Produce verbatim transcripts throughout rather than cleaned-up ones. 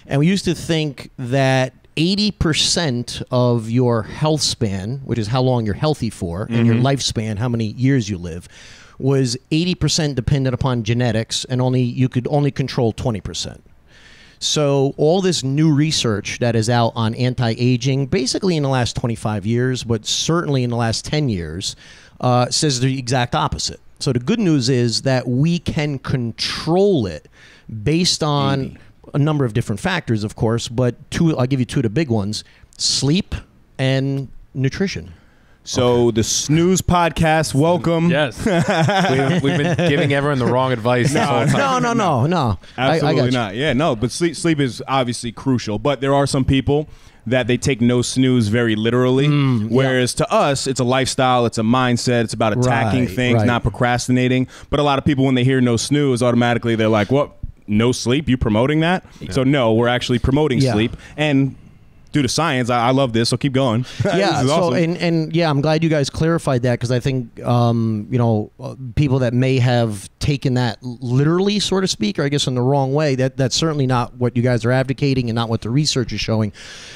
And we used to think that eighty percent of your health span, which is how long you're healthy for, mm-hmm. and your lifespan, how many years you live, was eighty percent dependent upon genetics, and only you could only control twenty percent. So all this new research that is out on anti-aging, basically in the last twenty-five years, but certainly in the last ten years, uh, says the exact opposite. So the good news is that we can control it based on eighty. A number of different factors, of course, but two, I'll give you two of the big ones: sleep and nutrition. So okay. the Snooze Podcast, welcome. Yes. we've, we've been giving everyone the wrong advice. No, no, no, no, no. Absolutely I, I not. Yeah, no, but sleep, sleep is obviously crucial. But there are some people that they take no snooze very literally, mm, whereas yeah. to us, it's a lifestyle, it's a mindset, it's about attacking right, things, right. not procrastinating. But a lot of people, when they hear no snooze, automatically they're like, what? No sleep? You promoting that? Yeah. So no, we're actually promoting yeah. sleep. And due to science, I, I love this, so keep going. Yeah, so awesome. and, and yeah, I'm glad you guys clarified that, because I think, um, you know, people that may have taken that literally, so to speak, or I guess in the wrong way, that that's certainly not what you guys are advocating and not what the research is showing.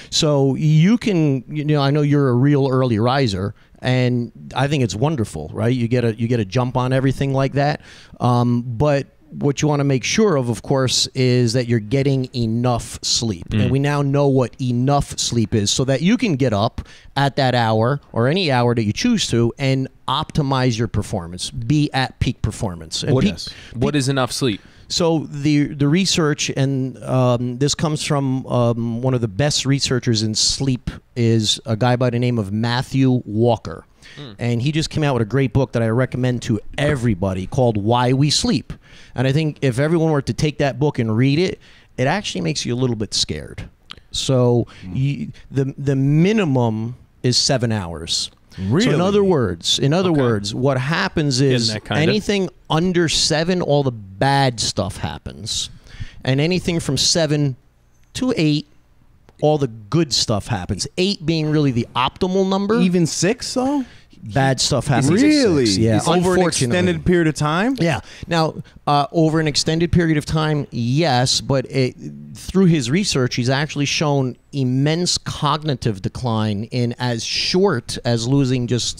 So you can, you know, I know you're a real early riser, and I think it's wonderful, right? You get a, you get a jump on everything like that, um, but what you want to make sure of, of course, is that you're getting enough sleep. Mm. And we now know what enough sleep is, so that you can get up at that hour or any hour that you choose to and optimize your performance, be at peak performance. And what, peak, is, what is enough sleep? So the the research, and um, this comes from um, one of the best researchers in sleep, is a guy by the name of Matthew Walker. Mm. And he just came out with a great book that I recommend to everybody called Why We Sleep. And I think if everyone were to take that book and read it, it actually makes you a little bit scared. So mm. you, the the minimum is seven hours. Really? So in other words, in other okay. words, what happens is anything of. under seven, all the bad stuff happens. And anything from seven to eight, all the good stuff happens. Eight being really the optimal number. Even six, though? Bad stuff happens. Really? At six. Yeah. It's over an extended period of time? Yeah. Now, uh, over an extended period of time, yes, but it, through his research, he's actually shown immense cognitive decline in as short as losing just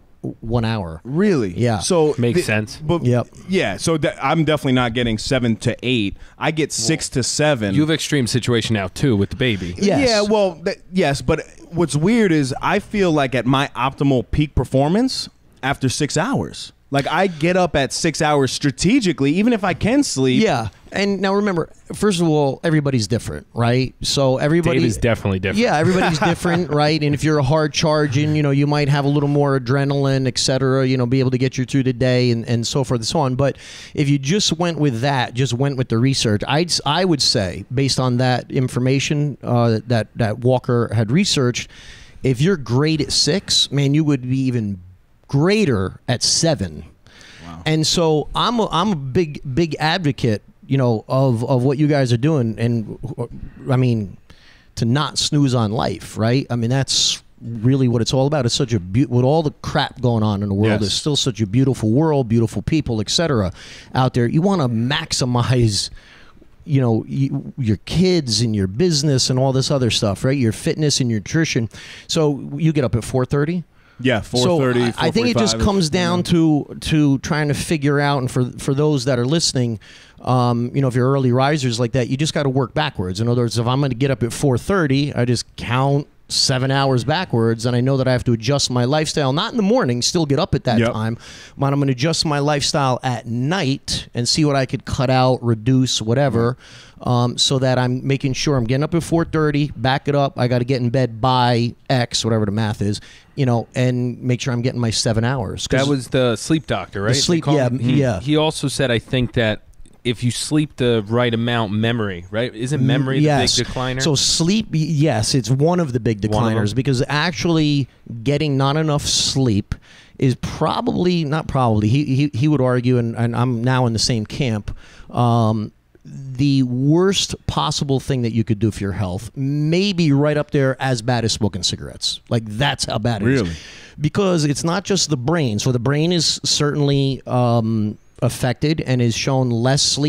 one hour. Really? Yeah. So makes the, sense. But yep. Yeah. So I'm definitely not getting seven to eight. I get six well, to seven. You have extreme situation now too with the baby. Yes. Yeah. Well, th yes. But what's weird is I feel like at my optimal peak performance after six hours. Like I get up at six hours strategically, even if I can sleep. Yeah. And now remember, first of all, everybody's different, right? So everybody Dave is definitely different. Yeah, everybody's different, right? And if you're a hard charging, you know, you might have a little more adrenaline, et cetera, you know, be able to get you through the day and, and so forth and so on. But if you just went with that, just went with the research, I'd, I would say, based on that information uh, that, that Walker had researched, if you're great at six, man, you would be even greater at seven. Wow. And so I'm a, I'm a big, big advocate, you know, of, of what you guys are doing. And I mean, to not snooze on life, right? I mean, that's really what it's all about. It's such a be with all the crap going on in the world, yes. It's still such a beautiful world, beautiful people, et cetera out there. You want to maximize, you know, you, your kids and your business and all this other stuff, right? Your fitness and your nutrition. So you get up at four thirty? Yeah, four thirty. So I, I think it just comes down to to trying to figure out, and for for those that are listening, um, you know, if you're early risers like that, you just got to work backwards. In other words, if I'm going to get up at four thirty, I just count seven hours backwards, and I know that I have to adjust my lifestyle, not in the morning, still get up at that yep. time, but I'm going to adjust my lifestyle at night and see what I could cut out, reduce, whatever, um, so that I'm making sure I'm getting up at four thirty, back it up, I got to get in bed by X, whatever the math is, you know, and make sure I'm getting my seven hours. That was the sleep doctor, right? The sleep, yeah, him? yeah. He also said, I think that if you sleep the right amount, memory, right? Isn't memory yes. the big decliner? So sleep, yes, it's one of the big decliners, because actually getting not enough sleep is probably, not probably, he, he, he would argue, and, and I'm now in the same camp, um, the worst possible thing that you could do for your health, maybe right up there as bad as smoking cigarettes. Like, that's how bad it really? is. Because it's not just the brain. So the brain is certainly um, affected and is shown less sleep,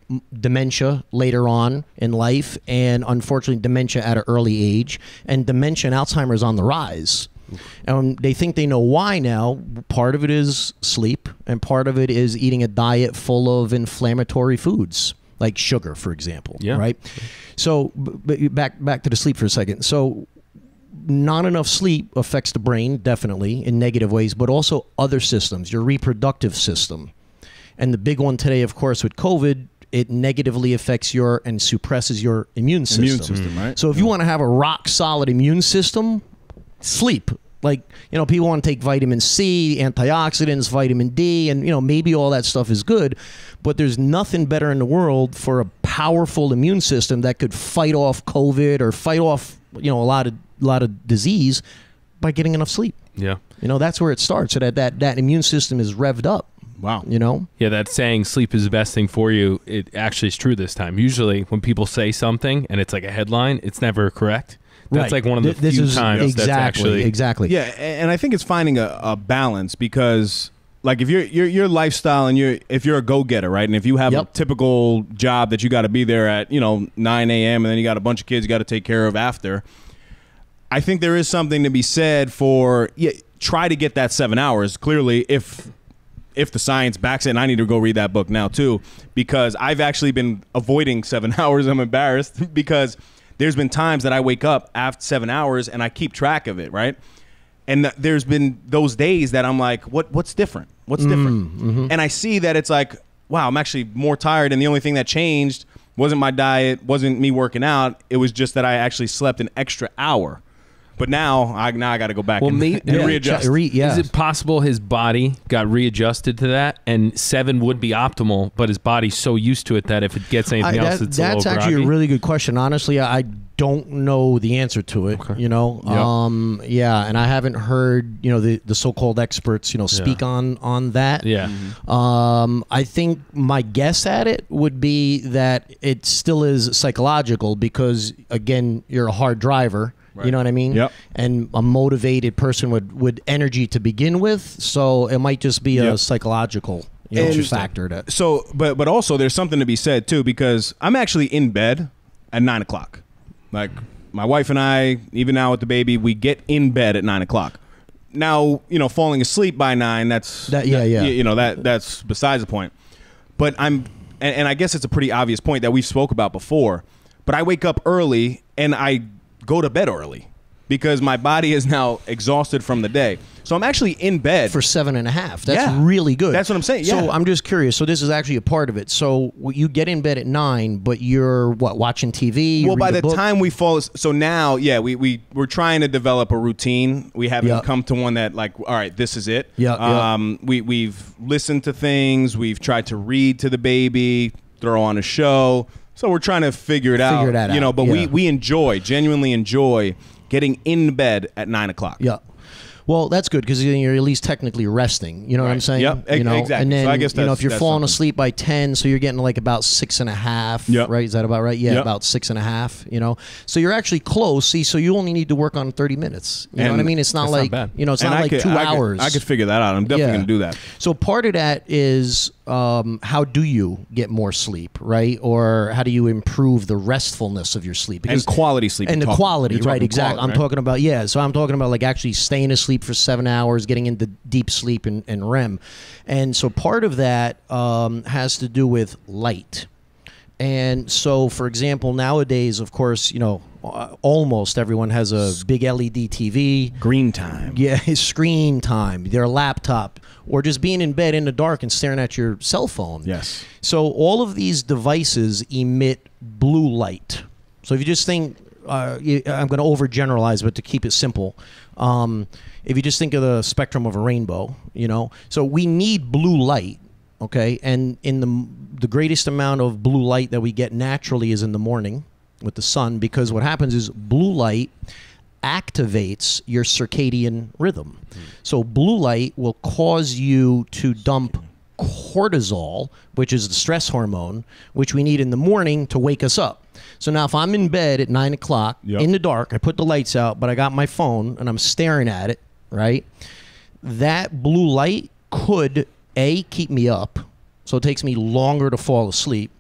m- dementia later on in life, and unfortunately dementia at an early age, and dementia and Alzheimer's on the rise. And they think they know why now. Part of it is sleep, and part of it is eating a diet full of inflammatory foods, like sugar, for example. Yeah. Right? So b- back back to the sleep for a second. So not enough sleep affects the brain, definitely, in negative ways, but also other systems, your reproductive system. And the big one today, of course, with COVID, it negatively affects your and suppresses your immune system. Immune system, right? So if you want to have a rock solid immune system, sleep. Like, you know, people want to take vitamin C, antioxidants, vitamin D, and, you know, maybe all that stuff is good, but there's nothing better in the world for a powerful immune system that could fight off COVID or fight off, you know, a lot of a lot of disease by getting enough sleep. Yeah. You know, that's where it starts. So that that, that immune system is revved up. Wow. You know? Yeah, that saying sleep is the best thing for you, it actually is true this time. Usually when people say something and it's like a headline, it's never correct. That's Right. like one of the Th- this few is times exactly, that's actually exactly. Yeah, and I think it's finding a, a balance because, like, if you're your your lifestyle and you're if you're a go getter, right, and if you have Yep. a typical job that you got to be there at you know nine a m and then you got a bunch of kids you got to take care of after, I think there is something to be said for yeah, try to get that seven hours. Clearly, if if the science backs it, and I need to go read that book now too, because I've actually been avoiding seven hours. I'm embarrassed because there's been times that I wake up after seven hours and I keep track of it, right? And th- there's been those days that I'm like, what what's different? What's different? mm-hmm. And I see that it's like, wow, I'm actually more tired, and the only thing that changed wasn't my diet, wasn't me working out. It was just that I actually slept an extra hour. But now I now I got to go back Well, and, me- and yeah, readjust. Re- yeah. Is it possible his body got readjusted to that, and seven would be optimal, but his body's so used to it that if it gets anything I- else, that- it's that's a little actually groggy? a really good question. Honestly, I I don't know the answer to it. You know, Yep. um, yeah, and I haven't heard you know the, the so-called experts you know speak Yeah. on on that. Yeah. Um, I think my guess at it would be that it still is psychological because again, you're a hard driver. You know what I mean? Yep. And a motivated person would with energy to begin with, so it might just be a Yep. psychological you know, Interesting. factor. That So, but but also there's something to be said too, because I'm actually in bed at nine o'clock. Like my wife and I, even now with the baby, we get in bed at nine o'clock. Now, you know, falling asleep by nine, that's That- yeah, yeah. you know that that's besides the point. But I'm, and, and I guess it's a pretty obvious point that we've spoke about before. But I wake up early and I go to bed early because my body is now exhausted from the day. So I'm actually in bed for seven and a half. That's Yeah. really good. That's what I'm saying, So yeah. I'm just curious. So this is actually a part of it. So w- you get in bed at nine, but you're what watching T V? you Well, read by a the book? time we fall, as- so now, yeah, we we we're trying to develop a routine. We haven't Yeah. come to one that like, all right, this is it. Yeah, yeah. Um, we we've listened to things. We've tried to read to the baby, throw on a show. So we're trying to figure it out. Figure that you know, out, but yeah. we we enjoy, genuinely enjoy getting in bed at nine o'clock. Yeah. Well, that's good because you're at least technically resting. You know what I'm Right. saying? Yep, You ex- know? exactly. And then, So I guess you know, that's- if you're that's falling something. asleep by ten, so you're getting like about six and a half, Yep. right? Is that about right? Yeah, Yep. about six and a half, you know? So you're actually close. See, so you only need to work on thirty minutes. You know And what I mean? It's not that's not like, bad. you know, it's And not I like could- two I could- hours. I could figure that out. I'm definitely Yeah. going to do that. So part of that is um, how do you get more sleep, right? Or how do you improve the restfulness of your sleep? And quality sleep. And you're the talking- quality, you're right? talking Exactly. quality, I'm right? talking about, yeah. So I'm talking about like actually staying asleep for seven hours, getting into deep sleep and, and R E M. And so part of that um, has to do with light. And so, for example, nowadays, of course, you know, uh, almost everyone has a big L E D T V. Green time. Yeah, his screen time, their laptop, or just being in bed in the dark and staring at your cell phone. Yes. So all of these devices emit blue light. So if you just think, uh, you, I'm going to overgeneralize, but to keep it simple, um, if you just think of the spectrum of a rainbow, you know, so we need blue light. Okay, and in the the greatest amount of blue light that we get naturally is in the morning with the sun, because what happens is blue light activates your circadian rhythm. Mm. So blue light will cause you to dump cortisol, which is the stress hormone, which we need in the morning to wake us up. So now if I'm in bed at nine o'clock Yep. in the dark, I put the lights out, but I got my phone and I'm staring at it, right? That blue light could A, keep me up, so it takes me longer to fall asleep,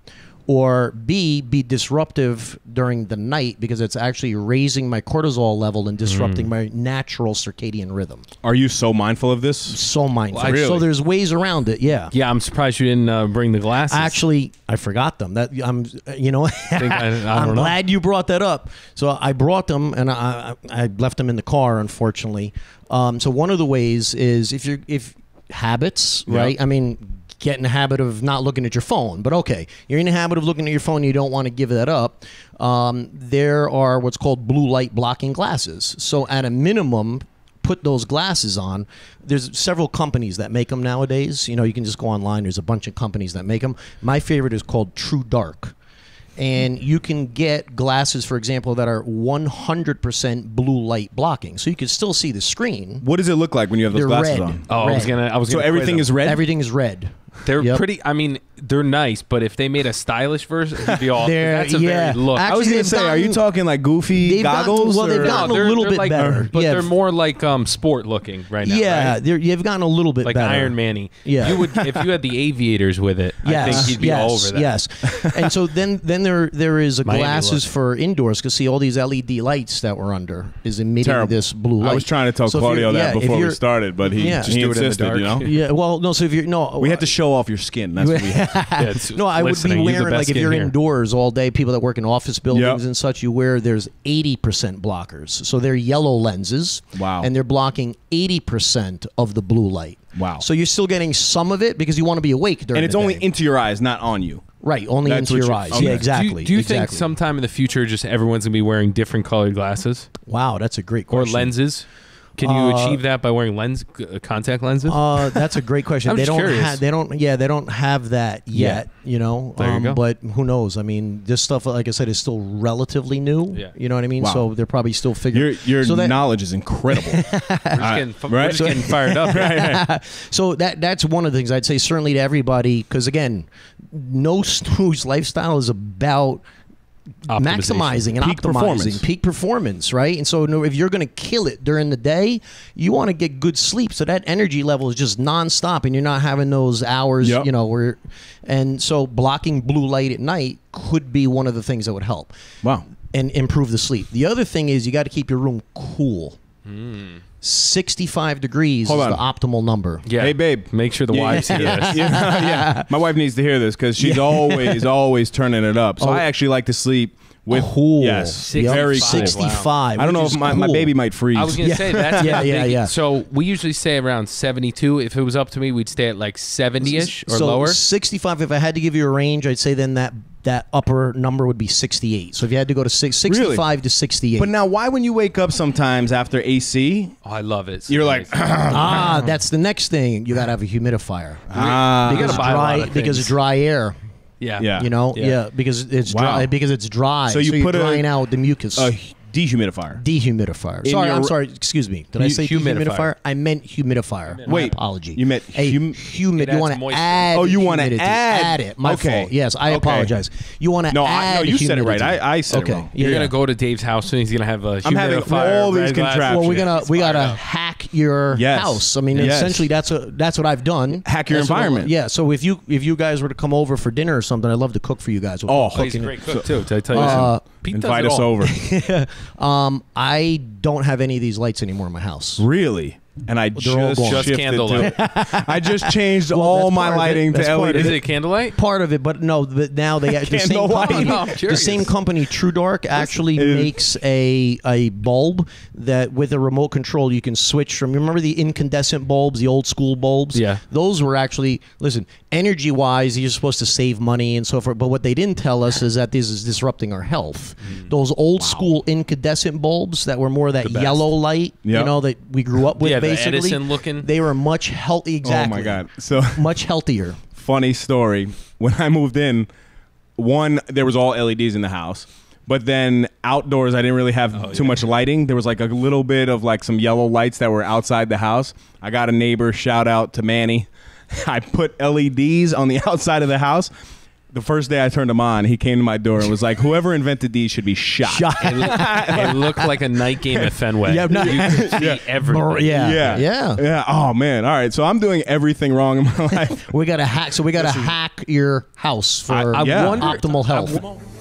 or B, be disruptive during the night because it's actually raising my cortisol level and disrupting mm. my natural circadian rhythm. Are you so mindful of this? So mindful. Well, really? So there's ways around it. Yeah. Yeah, I'm surprised you didn't uh, bring the glasses. Actually, I forgot them. That I'm, you know, I, I I'm know. glad you brought that up. So I brought them, and I I left them in the car, unfortunately. Um, so one of the ways is if you're if habits, right? Yep. I mean. Get in the habit of not looking at your phone, but okay, you're in the habit of looking at your phone, you don't want to give that up. Um, there are what's called blue light blocking glasses. So at a minimum, put those glasses on. There's several companies that make them nowadays. You know, you can just go online. There's a bunch of companies that make them. My favorite is called True Dark. And you can get glasses, for example, that are one hundred percent blue light blocking. So you can still see the screen. What does it look like when you have those They're glasses red. on? Oh, I was Red. gonna. I was So gonna everything quiz is red? Everything is red. They're Yep. pretty. I mean, they're nice, but if they made a stylish version, it'd be all. They're- That's a yeah. very look. Actually, I was going they've to say, are you gotten- talking like goofy they've gotten- goggles? well, they've or- gotten a they're- little they're bit like- better. but Yeah. they're more like um sport looking right now. Yeah, right? they're, you've gotten a little bit Like better. Iron Manny. Yeah. You would if you had the aviators with it. Yes, I think you'd be yes, all over that. Yes, and so then then there there is a Miami glasses look. for indoors because see all these L E D lights that we're under is emitting Terrible. this blue light. I was trying to tell So if Claudio you're- that yeah, if before we you're- started, but he, Yeah. he do it in the insisted, dark. you know? Yeah, well, no. So if you're no, We had to show off your skin. That's what we had. Yeah, it's no, I would listening. be You're the wearing best like if you're skin here. indoors all day. People that work in office buildings Yep. and such, you wear there's eighty percent blockers. So they're yellow lenses. Wow. And they're blocking eighty percent of the blue light. Wow. So you're still getting some of it because you want to be awake during And it's the only day. into your eyes, not on you. right, only That's into what your you- eyes. okay. Yeah, Do you- exactly. Do you, do you think exactly. sometime in the future, just everyone's gonna be wearing different colored glasses Wow, that's a great or question. lenses? Can you Uh, achieve that by wearing lens uh, contact lenses? Uh, that's a great question. I'm they just don't curious. have. They don't. Yeah, they don't have that yet. You know. There you um, go. But who knows? I mean, this stuff, like I said, is still relatively new. Yeah. You know what I mean? Wow. So they're probably still figuring. Your your so that, knowledge is incredible. we're just, getting, fu- we're right? just getting fired up. here. So that that's one of the things I'd say certainly to everybody because again, no snooze lifestyle is about Optimization. maximizing and Peak optimizing performance. peak performance, right? And so no, if you're going to kill it during the day, you want to get good sleep so that energy level is just nonstop and you're not having those hours, Yep. you know, where and so blocking blue light at night could be one of the things that would help Wow. and improve the sleep. The other thing is you got to keep your room cool. sixty-five degrees Hold is on. the optimal number. Yeah. Hey, babe. Make sure the wives hear yeah, this. yeah, yeah. My wife needs to hear this because she's always, always turning it up. So Oh. I actually like to sleep with Cool. Yes, Yep. very cool. sixty-five. I don't know which if is my, my cool. baby might freeze. I was gonna Yeah. say that's Yeah, the yeah, big- yeah. So we usually stay around seventy-two. If it was up to me, we'd stay at like seventy-ish or so lower. sixty-five. If I had to give you a range, I'd say then that that upper number would be sixty-eight. So if you had to go to six, sixty-five to sixty-eight. But now, why when you wake up sometimes after A C, Oh, I love it. It's you're like, nice. ah, that's the next thing. You got to have a humidifier ah, You because gotta buy a lot dry of because things. dry air. yeah, Yeah. You know, Yeah. yeah, because it's Wow. dry because it's dry. So you you're put a- drying out the mucus. a dehumidifier. Dehumidifier. In Sorry, your- I'm sorry. Excuse me. Did I Hu- say humidifier. dehumidifier? I meant humidifier. My Wait, apology. you meant a hum- humid. It You adds want to moisture. add? Oh, you wanna humidity. add- it? My okay. fault. Yes, I Okay. apologize. You want to No, add? I, no, you said it right. humidity. I, I said okay. it wrong. Yeah, You're yeah. gonna go to Dave's house and he's gonna have a I'm having humidifier, all these red glass. contraptions. Well, we're gonna It's we fired gotta up. hack your Yes. house. I mean, Yes. essentially, that's a that's what I've done. Hack your That's what I- environment. yeah. So if you if you guys were to come over for dinner or something, I'd love to cook for you guys. We'll Oh, cook He's a in- great cook too. Did I tell you? Uh, Pete does Invite it us all. over. Um, I don't have any of these lights anymore in my house. Really? And I They're all just gone. Just shifted candlelight. to I just changed Well, all that's my part of it. lighting That's to part of L E Is D. it candlelight? Part of it, but no. But now they the same Candlelight. company. No, I'm the curious. same company, True Dark, actually It- makes a a bulb that with a remote control you can switch from. Remember the incandescent bulbs, the old school bulbs? Yeah. Those were actually listen. Energy wise, you're supposed to save money and so forth. But what they didn't tell us is that this is disrupting our health. Those old school incandescent bulbs that were more that The best. yellow light, you Yep. know, that we grew up with. Yeah, the basically, Edison looking. They were much healthy. Exactly. Oh my god! So Much healthier. funny story. When I moved in, one there was all L E Ds in the house, but then outdoors I didn't really have Oh, too yeah. much lighting. There was like a little bit of like some yellow lights that were outside the house. I got a neighbor. Shout out to Manny. I put L E Ds on the outside of the house. the first day I turned them on, he came to my door and was like, "Whoever invented these should be shot." Shot. It, looked, it looked like a night game at Fenway. Yeah, no- you could see Yeah. everything. Yeah. Yeah, Yeah. yeah. Oh man. All right. So I'm doing everything wrong in my life. We got to hack. So we got to hack your house for I- I wonder- optimal health. I-